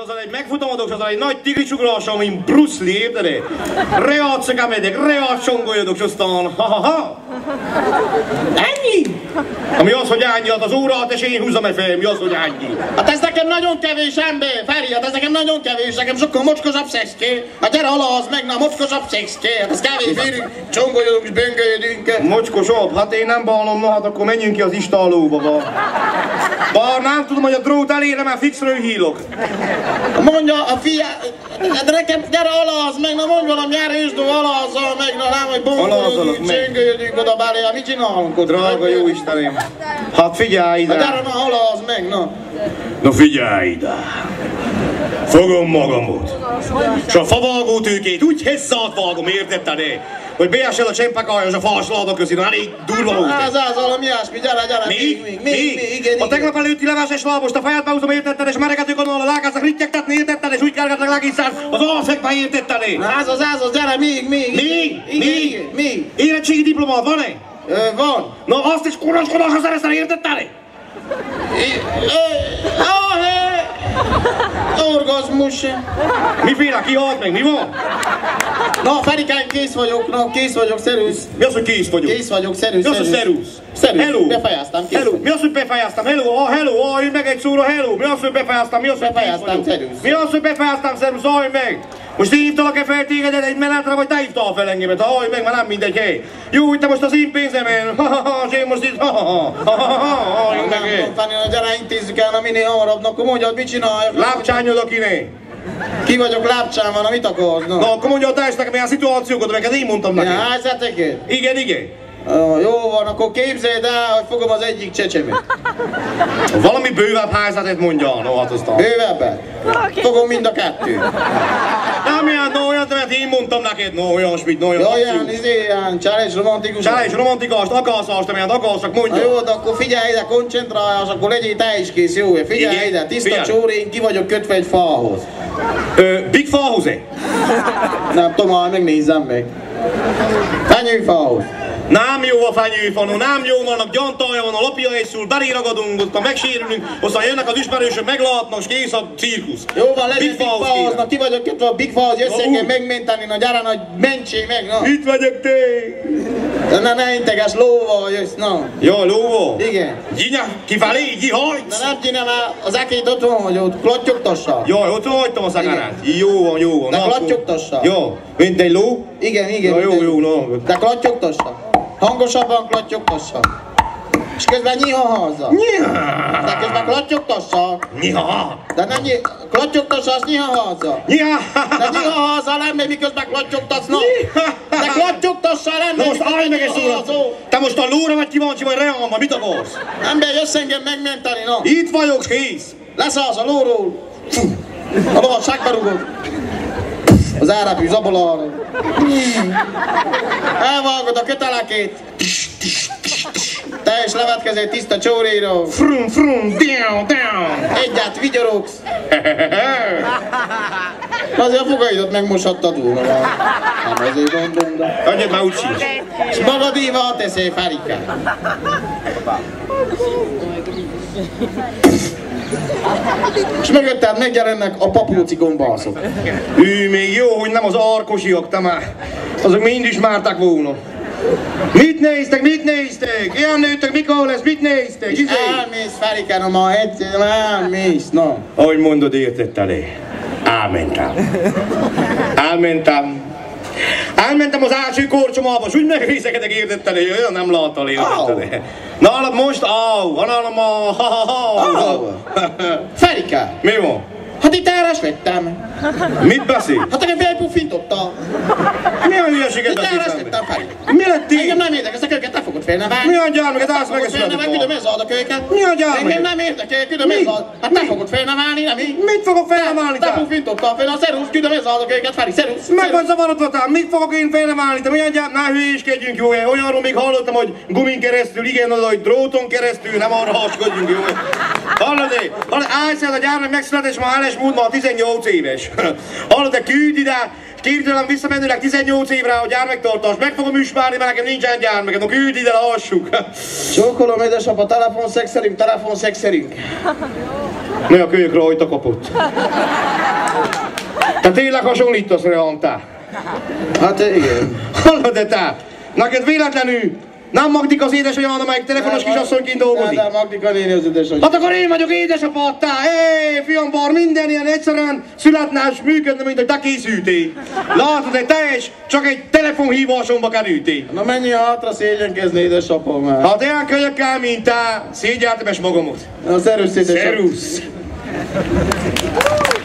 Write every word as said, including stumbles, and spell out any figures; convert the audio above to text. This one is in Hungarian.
azzal egy megfutamodok, azzal egy nagy tigrisugrással, mint Bruce Lee, érted? Reacca megyek, reacsongoljuk, és aztán ha-ha-ha! Ennyi! Ami az, hogy ennyi, hát az órát, és én húzom egy fejem, mi az, hogy ennyi? Hát ez nekem nagyon kevés ember, Feri, hát ez nekem nagyon kevés, nekem sokkal mocskosabb szexké. Hát gyere alaz meg, na mocskosabb szexké, hát ez kevés, férünk, csongoljunk és böngölyödünk. Mocskosabb? Hát én nem bánom, na hát akkor menjünk ki az istálóba, bár. Bár nem tudom, hogy a drót elére, mert fixről hílok. Mondja a fia, de nekem gyere alaz meg, na mondj valami, gyere ősdó alazzal meg, na nem, hogy bongolódjunk, csöngölyödünk oda bárja, mit csinálunk ott? Drága jó Istenem, hát figyelj ide! Hát gyere, na alaz meg, na! Na figyelj ide! Fogom magamot, és a favágó tőkét úgy hesszát vágom, értetted -e? Hogy beesel a csempakályos a fals láda közé, na elég durva volt. Ez az valami ilyesmi, gyere, gyere, még, még, még, még, igen, A tegnap előtti leveses lábost, a feját behúzom, értetted, és meregetők onnan a lágászak rittyegtetni, értetted, és úgy kergetnek legészán az alfekbe, értetted -e? Na ez az, ez az, gyere, még, még, még, még, még. Érettségi diplomát van-e? Van. Na azt is kuraskodásra szereztem, értetted -e? Orgazmus. Miféle, ki halt meg, mi van? Na, Ferikán, kész vagyok, na, kész vagyok, szerusz. Mi az, hogy kész vagyok? Kész vagyok, szerusz, Mi az, hogy szerusz? Szerusz, hello. Befejeztem, kész hello. Mi az, hogy befejeztem? Hello, ah, hello, ah, meg egy szóra, hello. Mi az, hogy befejeztem? Mi az, hogy befejeztem, szerusz? Mi az, hogy befejeztem, szerusz, állj meg! Most én hívtalak-e fel tégedet egy menetre, vagy te hívtál fel engemet? Állj meg, már nem mindegy, hely. Jó, hogy te most az én pénzemen. Ha-ha-ha, és én most itt, ha-ha-ha, ha-ha-ha, állj meg, hely. Gyere, intézzük el, na minél hamarabb, akkor mondjad, mit csináljak? Lábcsányod a kiné. Ki vagyok, lábcsán van, mit akarsz? No. Na, akkor mondja, te is nekem ilyen szituációkat, amelyeket én mondtam neked. Ja, helyzeteket? Igen, igen. Uh, jó van, akkor képzeld el, hogy fogom az egyik csecsemét. Valami bővebb helyzetet mondja, no hát aztán. Bővebbet? Fogom mind a kettő. Nem ilyen, no olyan, mert én mondtam neked, no olyasmit, no olyan. Ja, ilyen, izé, ilyen, csáles romantikus. Csáles romantikást, akarszast, amilyen akarszak, mondja. Na jó, de akkor figyelj ide, koncentrálj, akkor legyél te is kész, jó? Figyelj igen, ide, tiszta figyelj. Csóri, én ki vagyok kötve egy fához. Ö, Big fához-e? Nem tudom, már megnézzem meg. Fenyőfához. Nem jó a fenyőfanó, nem jó vannak, gyantalja van, a lapja egyszúr, beléragadunk, aztán megsérülünk, aztán jönnek az ismerősök, meglátnak, és kész a cirkusz. Jó van, legyen Big Falls, na ki vagyok kötve a Big Falls, jössz engem megmenteni, na gyere, na mentsé meg, na. Itt vagyok te! Na ne integes, lóval jössz, na. Ja, lóval? Igen. Gyinya, kifelé, gyihajtsz! Na nem gyine, mert az ekét ott van, hogy ott klottyogtassa. Jaj, ott hagytam a szakarát. Jó van, jó van. De klottyogtassa. Jó, mint egy ló? Igen, igen. Na, jó, jó, no. De klottyogtassa. Hangosabban klottyogtassa. És közben nyiha haza. Nyiha! De közben klottyogtassa. Nyiha! De nem nyi... klottyogtassa, az nyiha haza. Nyiha! De nyiha haza lenne, miközben klottyogtasz, no. De klottyogtassa lenne, na most állj meg egy szóra. Te most a lóra vagy kíváncsi, vagy reálma, mit akarsz? Ember, jössz engem megmenteni, no. Itt vagyok, kész. Leszállsz a lóról. A lovat sákberugod. Az árapű zabolára. Elvágod a kötelekét. Te is levetkezél tiszta csóréról. Frum, frum, down, down. Egyet vigyorogsz. Azért a fogaidat megmoshattad volna. Nem azért mondom, de... Adjad már úgy sincs. És magadéval teszél, Ferike. És mögötted megjelennek a papóci gombászok. Ő, még jó, hogy nem az arkosiak, te már. Azok mind ismertek volna. Mit néztek, mit néztek? Ilyen nőtök, mikor lesz, mit néztek? Izé? Elmész, Ferike, no ma egyszer, elmész, no. Ahogy mondod, értettel -e? Elmentem. Elmentem. Elmentem az első korcsomába, és úgy megvészekedek, értettel -e? Olyan nem láttal, értettel -e? Nálad most, áú, nálam a ha-ha-ha. Ferike. Mi van? Hát itt erres vettem. Mit beszél? Hát engem felpuffintotta. Milyen hülyeséget beszélsz? Itt erres ember? vettem, Ferike. Mi lett így? Engem nem érdekel, ezt a kölyket te fogod félnevelni. Mi a gyermeket, állsz meg ezt félnevelni, küldöm ez a kölyket. Mi a gyermeket? Engem nem érdekel, küldöm ez a... Hát te fogod félnevelni, nem így? Mit fogok félnevelni? Te puffintottál fél, a szerusz, küldöm ez a kölyket, Feri, szerusz. Meg vagy zavarodva, te? Mit fogok én félnevelni? Te mi a gyermek? Ne hülyéskedjünk, jó? Olyanról még hallottam, hogy gumin keresztül, igen, az, hogy dróton keresztül, nem arra haskodjunk, jó? Hallod-e? Hallod, állsz, a gyermek megszületett, és már eles múlt, már tizennyolc éves. Hallod-e, küld ide, Kértelem visszamenőleg tizennyolc évre a gyermektartás. Meg fogom ismerni, mert nekem nincsen gyermeket. No küld ide, lassuk. Csókolom, édesapa, telefonszexelünk, telefonszexelünk. Ne a kölyök rajta kapott. Te tényleg hasonlítasz rám, te? Hát igen. Hallod-e te? Neked véletlenül nem Magdik az édesanyám, amelyik telefonos kisasszonyként dolgozik? De Magdika néni az édesanyám. Hát akkor én vagyok édesapa, te! Hé, fiam, bar, minden ilyen egyszerűen születne és működne, mint hogy te készültél. Látod, hogy te is csak egy telefonhívásomba kerültél. Na menj hátra, szégyenkezni, édesapa már. Hát olyan kölyökkel, mint te, szégyeltem és magamot. Na szervusz, édesapa. Szervusz!